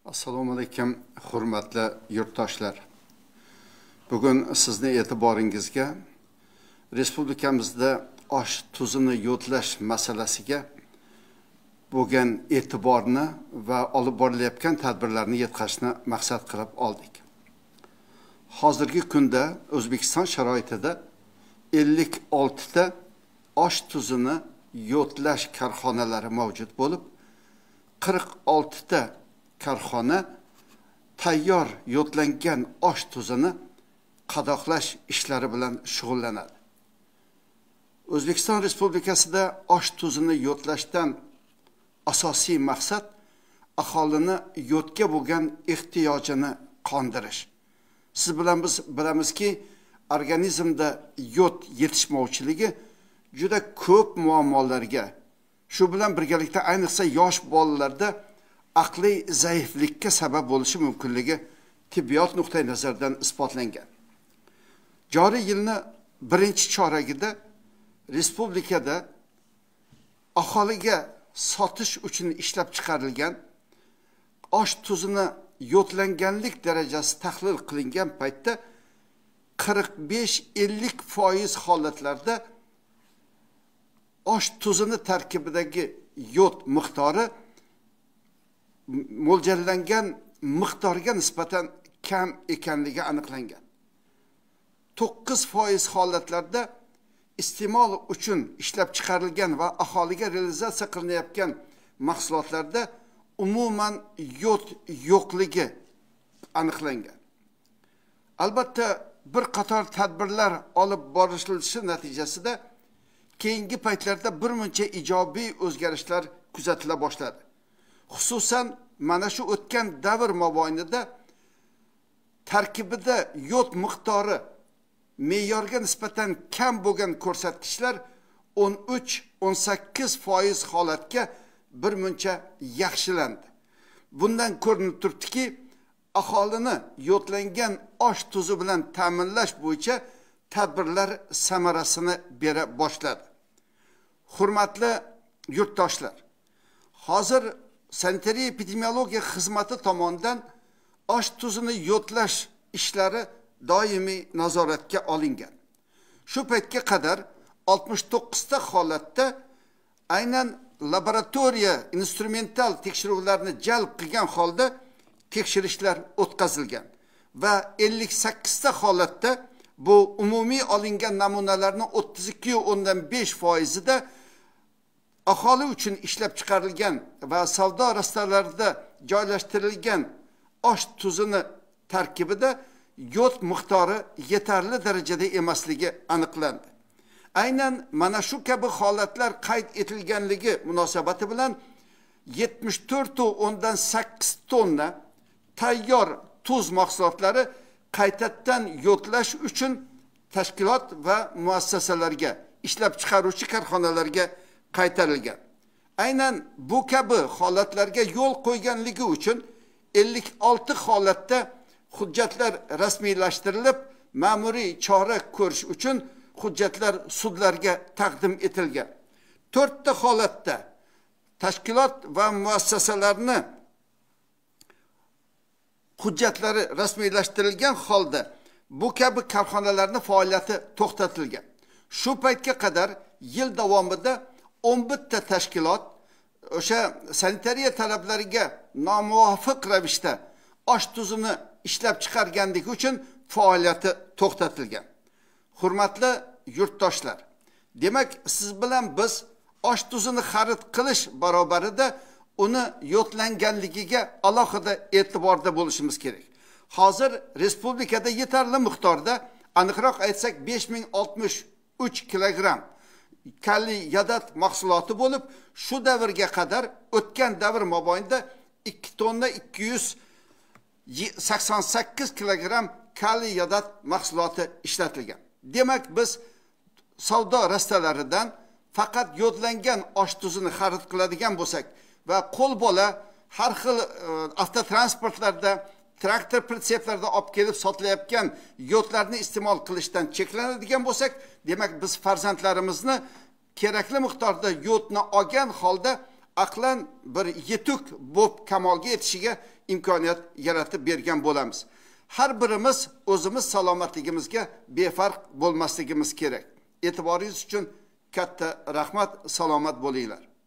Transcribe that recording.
Assalomu alaykum, hurmatli yurtdoshlar. Bugun sizni e'tiboringizga respublikamizda osh tuzini yodlash masalasiga bo'lgan e'tiborni va olib borilayotgan tadbirlarni yetkazishni maqsad qilib oldik. Hozirgi kunda O'zbekiston sharoitida 56 ta osh tuzini yodlash korxonalari mavjud bo'lib, 46 ta korxona tayyor yodlangan osh tuzini qadoqlash ishlari bilan shug'ullanadi. O'zbekiston Respublikasida osh tuzini yodlashdan asosiy maqsad aholini yodga bo'lgan ehtiyojini qondirish. Siz bilan biz bilamizki, organizmda yod yetishmovchiligi juda ko'p muammolarga, shu bilan birgalikda ayniqsa yosh bolalarda aqliy zaiflikka sabab bo'lishi mumkinligi tibbiyot nuqtai nazaridan isbotlangan. Joriy yilni birinchi choragida respublikada aholiga sotish uchun ishlab chiqarilgan osh tuzini yodlanganlik darajasi tahlil qilingan paytda 45-50% holatlarda osh tuzini tarkibidagi yod miqdori mo'ljallangan miqdorga nisbatan kam ekanligi aniqlangan. 9% holatlarda iste'mol uchun ishlab chiqarilgan va aholiga realizatsiya qilinayotgan mahsulotlarda umuman yod yo'qligi aniqlangan. Albatta bir qator tadbirlar olib borilishi natijasida keyingi paytlarda bir muncha ijobiy o'zgarishlar kuzatila boshladi. Xususan mana shu o'tgan davr mobaynida tarkibida yod miqdori me'yorga nisbatan kam bo'lgan ko'rsatkichlar 13-18% holatga bir muncha yaxshilandi. Bundan ko'rinib turibdiki, aholini yodlangan osh tuzi bilan ta'minlash bo'yicha tadbirlar samarasini bera boshladi. Hurmatli yurtdoshlar, hozir sanitariya epidemiologiya xizmati tomonidan osh tuzini yodlash ishlari doimiy nazoratga olingan. Shu paytga qadar 69 ta holatda aynan laboratoriya instrumental tekshiruvlarni jalb qilgan holda tekshirishlar o'tkazilgan va 58 ta holatda bu umumiy olingan namunalarning 32.5% da aholi uchun ishlab chiqarilgan va savdo rastalarida joylashtirilgan osh tuzini tarkibida yod miqdori yetarli darajada emasligi aniqlandi. Aynan mana shu kabi holatlar qayd etilganligi munosabati bilan 74.8 tonna tayyor tuz mahsulotlari qaytadan yodlash uchun tashkilot va muassasalarga, ishlab chiqaruvchi korxonalarga qaytarilgan. Aynan bu kabi holatlarga yo'l qo'yganligi uchun 56 holatda hujjatlar rasmiylashtirilib, ma'muriy chora ko'rish uchun hujjatlar sudlarga taqdim etilgan. 4 ta holatda tashkilot va muassasalarni hujjatlari rasmiylashtirilgan holda bu kabi korxonalarning faoliyati to'xtatilgan. Shu paytga qadar yil davomida 11 ta tashkilot o'sha sanitariya talablariga nomuvofiq ravishda osh tuzini ishlab chiqarganligi uchun faoliyati to'xtatilgan. Hurmatli yurtdoshlar, demak siz bilan biz osh tuzini xarid qilish barobarida uni yodlanganligiga alohida e'tiborda bo'lishimiz kerak. Hozir respublikada yetarli miqdorda, aniqroq aytsak 5063 kilogramm kaliy yodat mahsuloti bo'lib, shu davrga qadar o'tgan davr mobaynida 2 tonna 288 kilogramm kaliy yodat mahsuloti ishlatilgan. Demak, biz savdo rastalaridan faqat yodlangan osh tuzini xarid qiladigan bo'lsak va qo'l bola har xil avtotransportlarda, traktor pritseplarda olib kelib sotilayotgan yodlarni iste'mol qilishdan cheklanadigan bo'lsak, demak biz farzandlarimizni kerakli miqdorda yodni olgan holda aqlan bir yetuk bo'lib kamolga yetishiga imkoniyat yaratib bergan bo'lamiz. Har birimiz o'zimiz salomatligimizga befarq bo'lmasligimiz kerak. E'tiboringiz uchun katta rahmat, salomat bo'linglar.